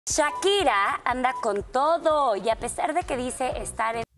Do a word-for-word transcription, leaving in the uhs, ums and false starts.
Shakira anda con todo y a pesar de que dice estar en